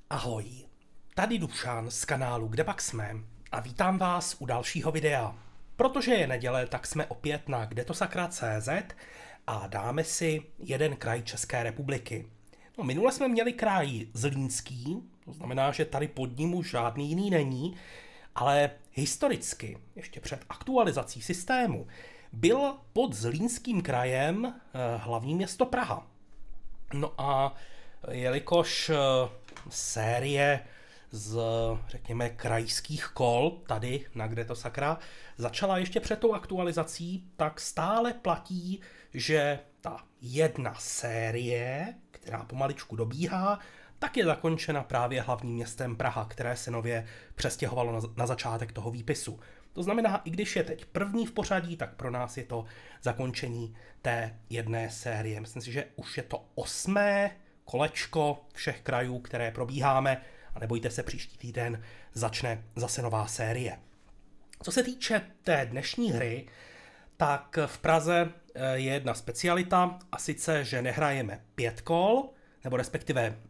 Ahoj, tady Dušan z kanálu Kde pak jsme a vítám vás u dalšího videa. Protože je neděle, tak jsme opět na kdetosakra.cz a dáme si jeden kraj České republiky. No, minule jsme měli kraj Zlínský, to znamená, že tady pod ním už žádný jiný není, ale historicky, ještě před aktualizací systému, byl pod Zlínským krajem hlavní město Praha. No a jelikož série z, řekněme, krajských kol tady na Kde to sakra začala ještě před tou aktualizací, tak stále platí, že ta jedna série, která pomaličku dobíhá, tak je zakončena právě hlavním městem Praha, které se nově přestěhovalo na začátek toho výpisu. To znamená, i když je teď první v pořadí, tak pro nás je to zakončení té jedné série. Myslím si, že už je to 8. kolečko všech krajů, které probíháme, a nebojte se, příští týden začne zase nová série. Co se týče té dnešní hry, tak v Praze je jedna specialita, a sice, že nehrajeme 5 kol, nebo respektive,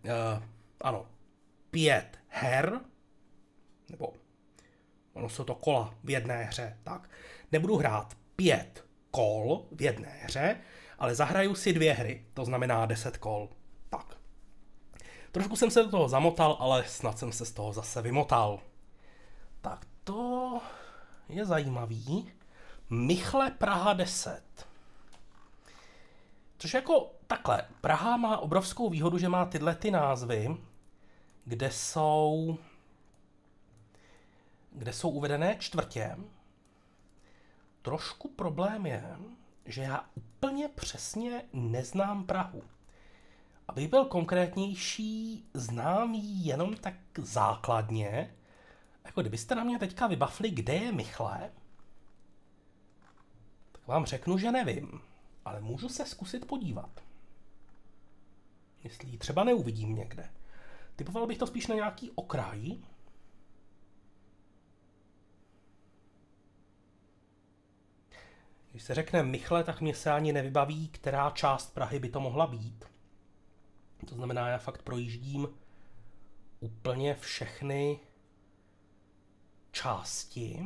5 her, nebo ono jsou to kola v jedné hře, tak. Nebudu hrát 5 kol v jedné hře, ale zahraju si 2 hry, to znamená 10 kol. Tak. Trošku jsem se do toho zamotal, ale snad jsem se z toho zase vymotal. Tak to je zajímavý. Michle Praha 10. Což jako takhle, Praha má obrovskou výhodu, že má tyhle ty názvy, kde jsou uvedené čtvrtě. Trošku problém je, že já úplně přesně neznám Prahu. Abych byl konkrétnější, znám ji jenom tak základně. Jako kdybyste na mě teďka vybafli, kde je Michle, tak vám řeknu, že nevím. Ale můžu se zkusit podívat. Jestli ji třeba neuvidím někde. Typoval bych to spíš na nějaký okraj. Když se řekne Michle, tak mě se ani nevybaví, která část Prahy by to mohla být. To znamená, já fakt projíždím úplně všechny části.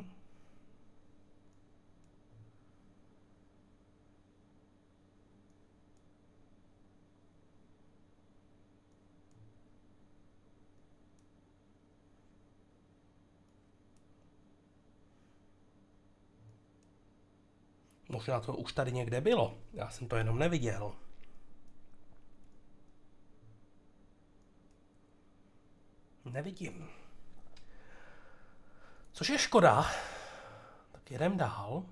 Možná to už tady někde bylo, já jsem to jenom neviděl. Nevidím. Což je škoda. Tak jedem dál.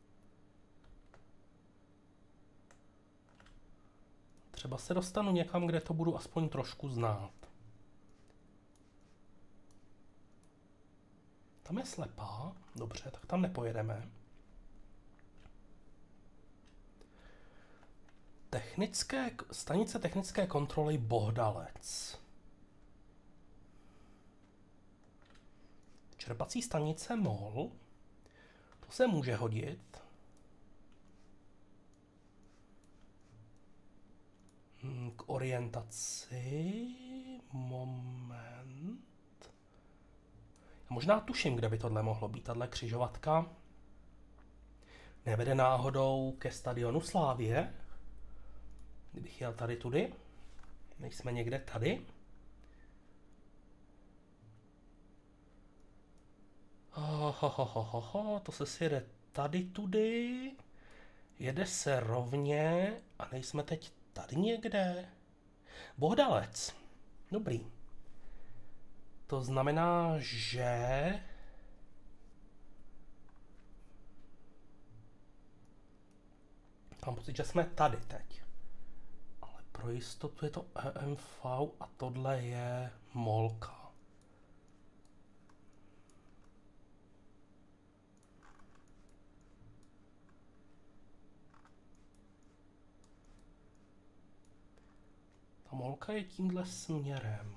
Třeba se dostanu někam, kde to budu aspoň trošku znát. Tam je slepá. Dobře, tak tam nepojedeme. Stanice technické kontroly Bohdalec. Čerpací stanice MOL. To se může hodit. K orientaci. Moment. Možná tuším, kde by tohle mohlo být. Tahle křižovatka nevede náhodou ke stadionu Slavie. Kdybych jel tady tudy. Nejsme někde tady. To se sjede tady tudy. Jede se rovně a nejsme teď tady někde. Bohdalec. Dobrý. To znamená, že mám pocit, že jsme tady teď. Ale pro jistotu je to EMV a tohle je Molka. Ta Molka je tímhle směrem.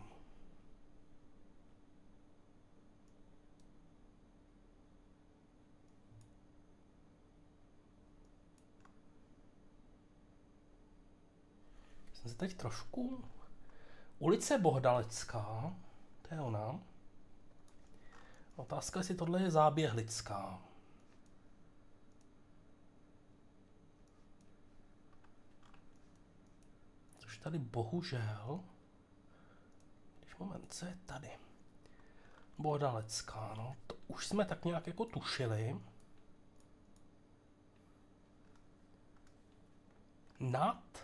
Jsem se teď trošku... Ulice Bohdalecká To je ona. Otázka, jestli tohle je Záběhlická. Což tady bohužel... Když moment, co je tady? Bohdalecká, no. To už jsme tak nějak jako tušili. Nad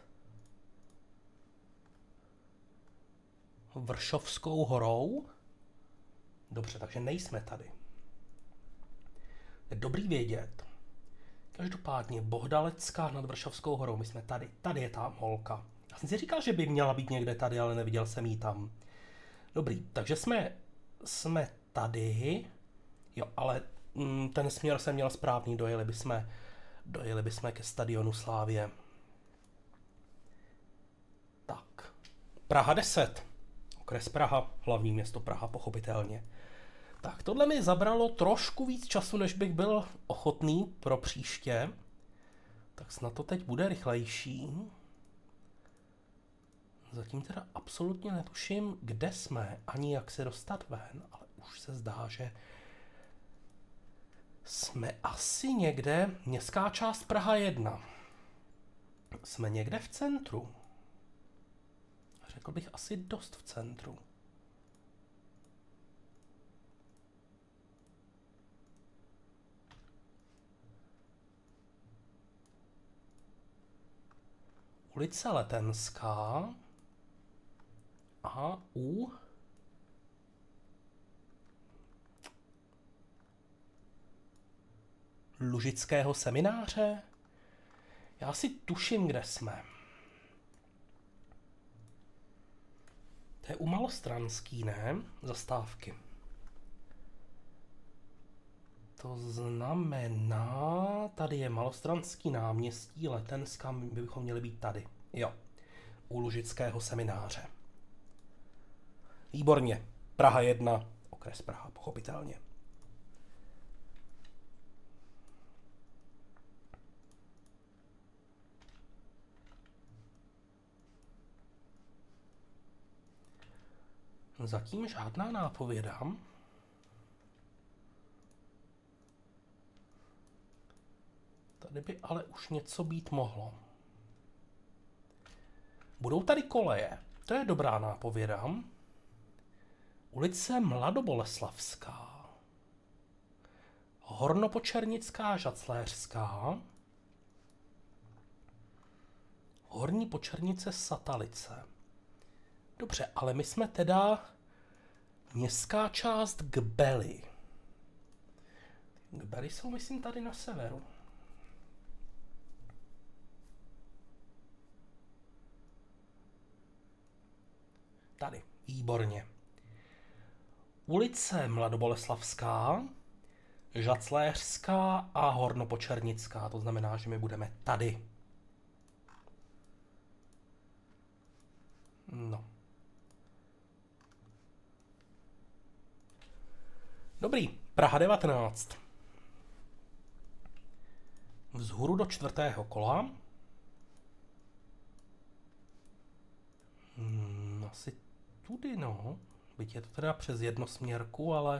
Vršovskou horou. Dobře, takže nejsme tady. Je dobrý vědět. Každopádně Bohdalecká nad Vršovskou horou. My jsme tady. Tady je ta holka. Já jsem si říkal, že by měla být někde tady, ale neviděl jsem ji tam. Dobrý, takže jsme tady. Jo, ale ten směr jsem měl správný. Dojeli bychom ke stadionu Slavie. Tak. Praha 10. Okres Praha, hlavní město Praha, pochopitelně. Tak, tohle mi zabralo trošku víc času, než bych byl ochotný pro příště. Tak snad to teď bude rychlejší. Zatím teda absolutně netuším, kde jsme, ani jak se dostat ven, ale už se zdá, že jsme asi někde, městská část Praha 1. Jsme někde v centru. Řekl bych asi dost v centru. Ulice Letenská a u Lužického semináře. Já si tuším, kde jsme. To je u Malostranský, ne? Zastávky. To znamená, tady je Malostranský náměstí, Letenská, my bychom měli být tady. Jo, u Lužického semináře. Výborně. Praha 1, okres Praha, pochopitelně. Zatím žádná nápověda. Tady by ale už něco být mohlo. Budou tady koleje. To je dobrá nápověda. Ulice Mladoboleslavská. Hornopočernická, Žacléřská. Horní Počernice, Satalice. Dobře, ale my jsme teda městská část Kbely. Kbely jsou, myslím, tady na severu. Tady, výborně. Ulice Mladoboleslavská, Žacléřská a Hornopočernická. To znamená, že my budeme tady. No. Dobrý, Praha 19. Vzhůru do 4. kola. Asi tudy, no. Byť je to teda přes jednosměrku, ale...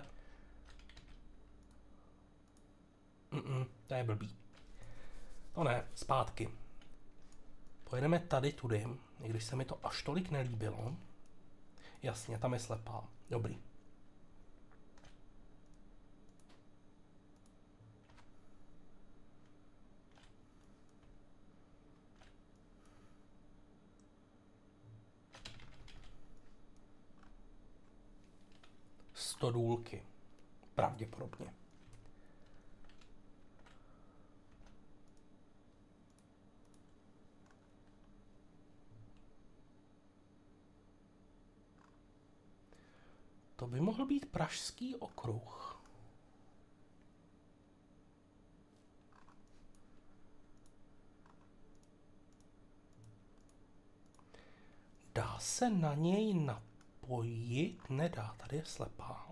To je blbý. No ne, zpátky. Pojedeme tady tudy, i když se mi to až tolik nelíbilo. Jasně, tam je slepá. Dobrý. Stodůlky. Pravděpodobně. To by mohl být Pražský okruh. Dá se na něj napojit? Nedá, tady je slepá.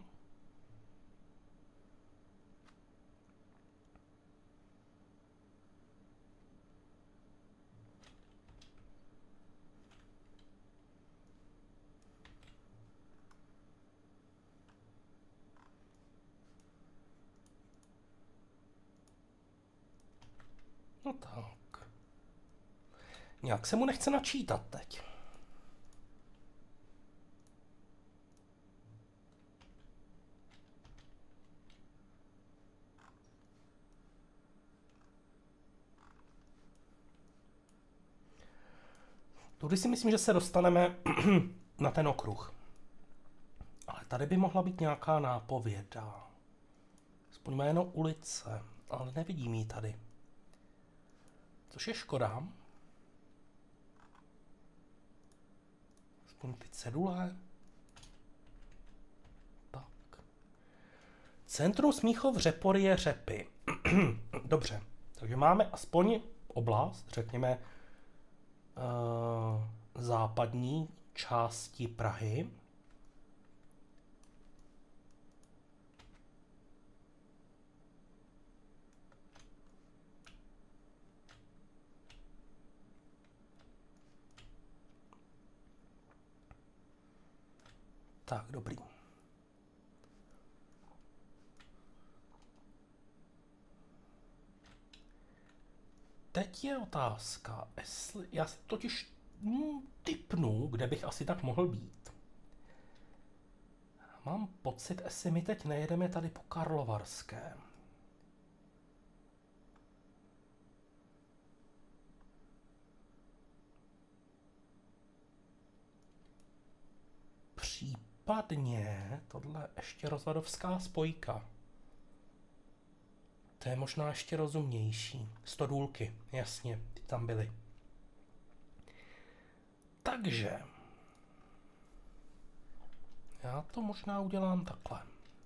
No tak. Nějak se mu nechce načítat teď. Tudy si myslím, že se dostaneme na ten okruh. Ale tady by mohla být nějaká nápověda. Aspoň jméno ulice, ale nevidím ji tady. Což je škoda. Aspoň ty cedule. Tak. Centrum Smíchov Řeporyje Řepy. Dobře, takže máme aspoň oblast, řekněme, západní části Prahy. Tak, dobrý. Teď je otázka, jestli já si totiž tipnu, kde bych asi tak mohl být. Mám pocit, jestli my teď nejedeme tady po Karlovarském. Případně tohle ještě rozvadovská spojka. To je možná ještě rozumnější. Stodůlky, jasně, ty tam byly. Takže já to možná udělám takhle.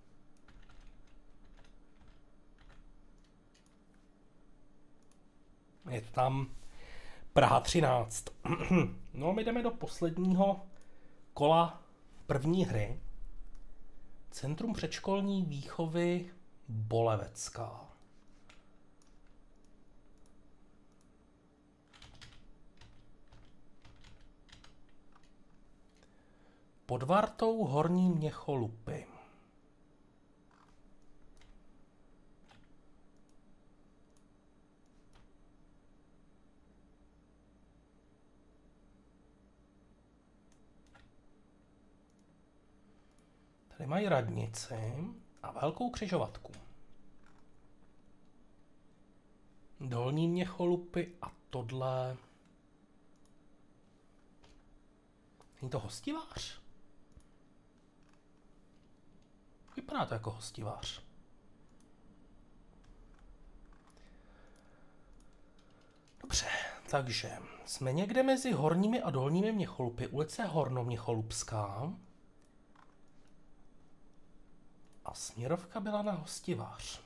Je to tam Praha 13. No, my jdeme do posledního kola první hry. Centrum předškolní výchovy Bolevecká. Pod Vartou Horní Měcholupy. Tady mají radnici a velkou křižovatku. Dolní Měcholupy a tohle... Není to Hostivář? Vypadá to jako Hostivář. Dobře, takže jsme někde mezi Horními a Dolními Měcholupy, ulice Hornoměcholupská. A směrovka byla na Hostivář.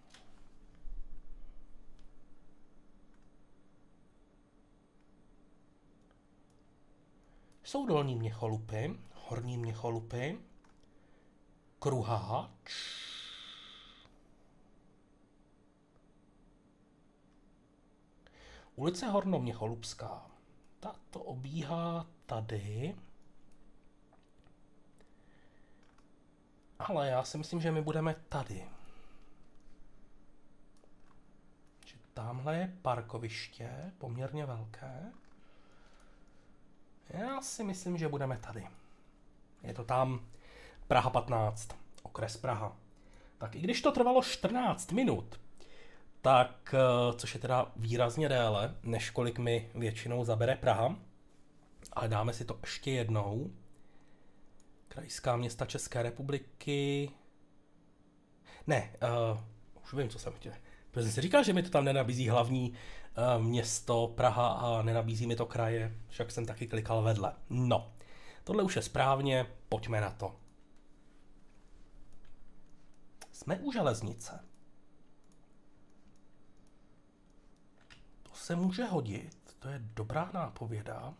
Jsou Dolní Měcholupy, Horní Měcholupy, Kruháč, ulice Hornoměcholupská. Tato obíhá tady. Ale já si myslím, že my budeme tady. Že tamhle je parkoviště, poměrně velké. Já si myslím, že budeme tady. Je to tam Praha 15, okres Praha. Tak i když to trvalo 14 minut, tak, což je teda výrazně déle, než kolik mi většinou zabere Praha, ale dáme si to ještě jednou. Krajská města České republiky. Ne, už vím, co jsem chtěl. Protože jsem si říkal, že mi to tam nenabízí hlavní město Praha a nenabízí mi to kraje, však jsem taky klikal vedle. No, tohle už je správně, pojďme na to. Jsme u železnice. To se může hodit, to je dobrá nápověda.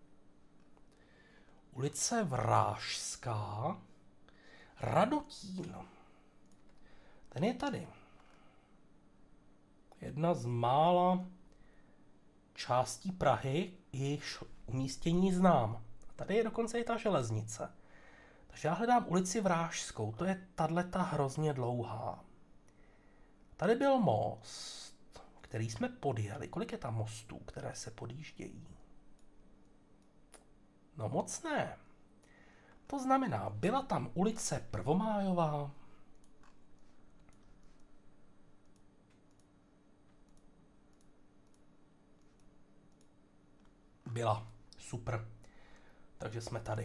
Ulice Vrážská, Radotín. Ten je tady. Jedna z mála částí Prahy, jejichž umístění znám. Tady je dokonce i ta železnice. Takže já hledám ulici Vrážskou, to je tato hrozně dlouhá. Tady byl most, který jsme podjeli. Kolik je tam mostů, které se podjíždějí? No moc ne. To znamená, byla tam ulice Prvomájová. Byla. Super. Takže jsme tady.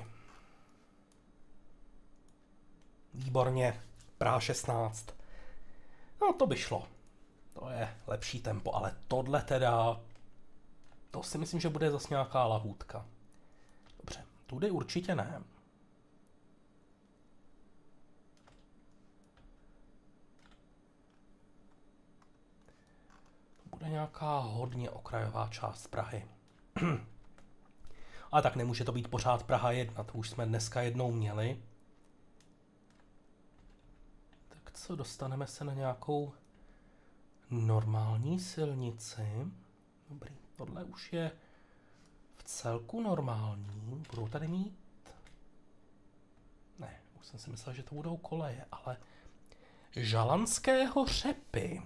Výborně. Praha 16. No to by šlo. To je lepší tempo, ale tohle teda... To si myslím, že bude zase nějaká lahůdka. Dobře, tudy určitě ne. To bude nějaká hodně okrajová část Prahy. Ale tak nemůže to být pořád Praha 1, to už jsme dneska jednou měli. Tak co, dostaneme se na nějakou normální silnici. Dobrý, tohle už je v celku normální. Budou tady mít... Ne, už jsem si myslel, že to budou koleje, ale... Žalanského Řepy.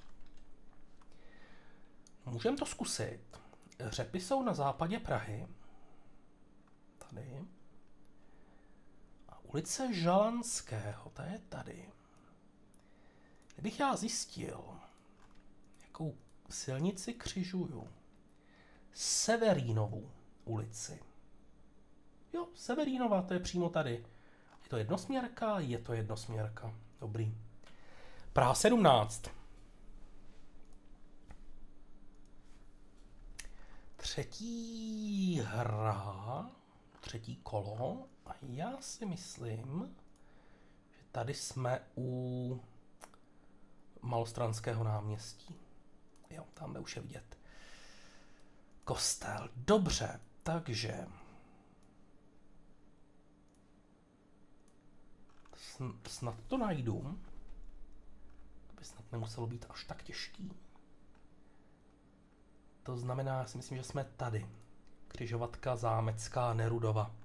Můžeme to zkusit. Řepy jsou na západě Prahy. Tady. A ulice Žalanského, ta je tady. Kdybych já zjistil, jakou silnici křižuju, Severínovu ulici. Jo, Severínova, to je přímo tady. Je to jednosměrka? Je to jednosměrka. Dobrý. Praha 17. Třetí hra, třetí kolo. A já si myslím, že tady jsme u Malostranského náměstí. Jo, tamhle už je vidět. Kostel. Dobře, takže... Snad to najdu. To by snad nemuselo být až tak těžký. To znamená, já si myslím, že jsme tady. Křižovatka Zámecká Nerudova.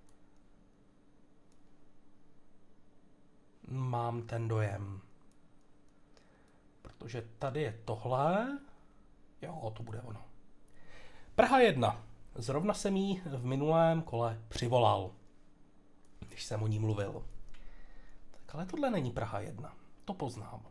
Mám ten dojem. Protože tady je tohle. Jo, to bude ono. Praha 1. Zrovna jsem jí v minulém kole přivolal, když jsem o ní mluvil. Tak ale tohle není Praha 1. To poznám.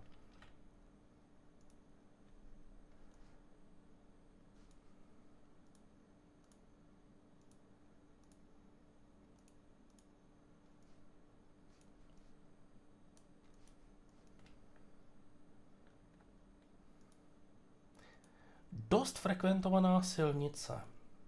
Dost frekventovaná silnice.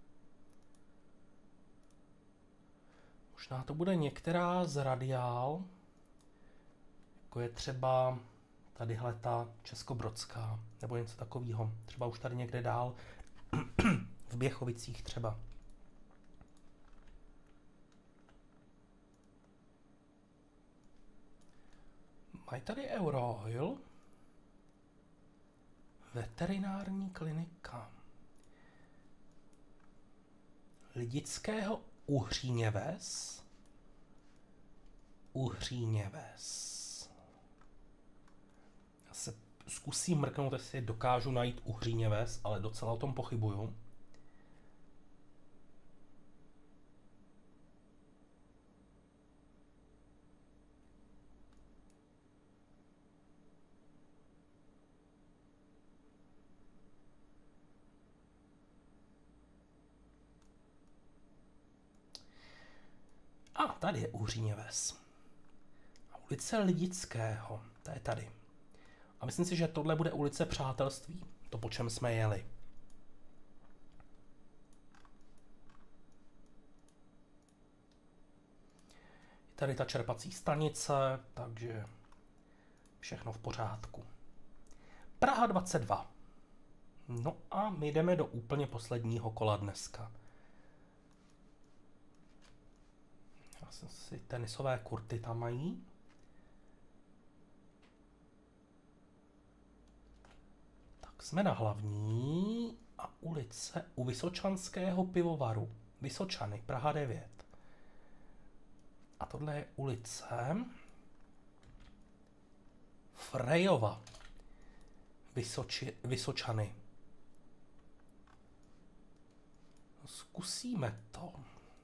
Možná to bude některá z radiál, jako je třeba tadyhle ta Českobrodská, nebo něco takového. Třeba už tady někde dál, v Běchovicích třeba. Mají tady Eurooil. Veterinární klinika. Lidického Uhříněves. Uhříněves. Já se zkusím mrknout, jestli dokážu najít Uhříněves, ale docela o tom pochybuju. A tady je Uhříněves. A ulice Lidického, to je tady. A myslím si, že tohle bude ulice Přátelství, to po čem jsme jeli. Je tady ta čerpací stanice, takže všechno v pořádku. Praha 22. No a my jdeme do úplně posledního kola dneska. Já jsem si tenisové kurty tam mají. Tak jsme na Hlavní a ulice u Vysočanského pivovaru. Vysočany, Praha 9. A tohle je ulice Frejova. Vysočany. Zkusíme to.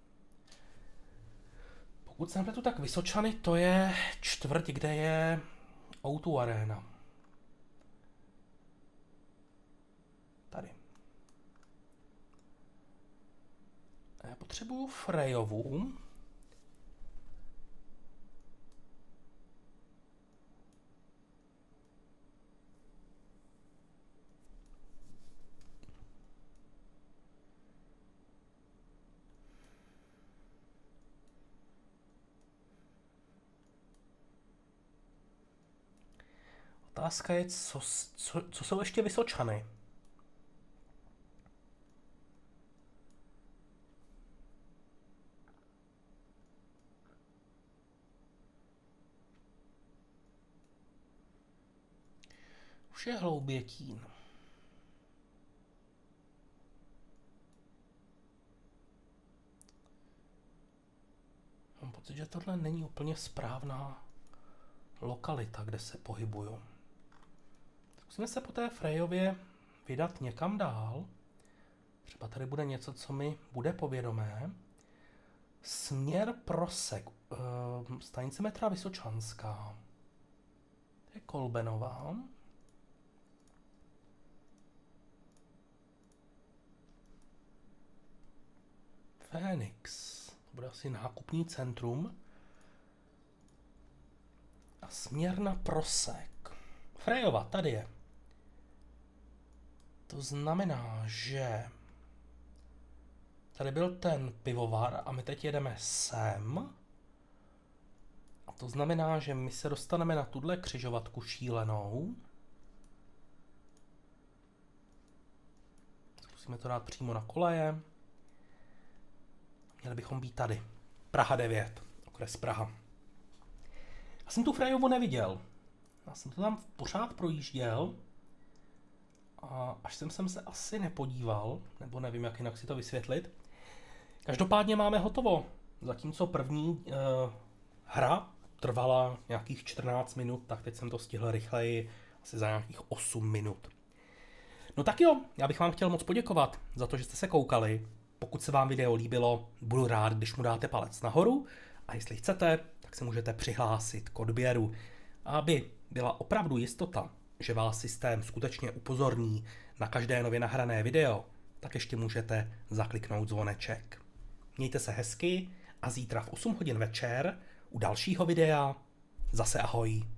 Pokud jsem tu, tak Vysočany to je čtvrť, kde je O2 Arena. Tady. Já potřebuju Frejovu. Otázka je, co jsou ještě Vysočany? Už je Hloubětín. Mám pocit, že tohle není úplně správná lokalita, kde se pohybuju. Zkusíme se po té Frejově vydat někam dál. Třeba tady bude něco, co mi bude povědomé. Směr Prosek. Stanice metra Vysočanská. To je Kolbenová. Fénix. To bude asi nákupní centrum. A směr na Prosek. Frejova, tady je. To znamená, že tady byl ten pivovar a my teď jedeme sem. A to znamená, že my se dostaneme na tuhle křižovatku šílenou. Zkusíme to dát přímo na koleje. Měli bychom být tady. Praha 9, okres Praha. Já jsem tu Frejovu neviděl. Já jsem to tam pořád projížděl. A až jsem se asi nepodíval, nebo nevím, jak jinak si to vysvětlit. Každopádně máme hotovo. Zatímco první hra trvala nějakých 14 minut, tak teď jsem to stihl rychleji, asi za nějakých 8 minut. No tak jo, já bych vám chtěl moc poděkovat za to, že jste se koukali. Pokud se vám video líbilo, budu rád, když mu dáte palec nahoru. A jestli chcete, tak se můžete přihlásit k odběru. Aby byla opravdu jistota, že vás systém skutečně upozorní na každé nově nahrané video, tak ještě můžete zakliknout zvoneček. Mějte se hezky a zítra v 8 hodin večer u dalšího videa zase ahoj.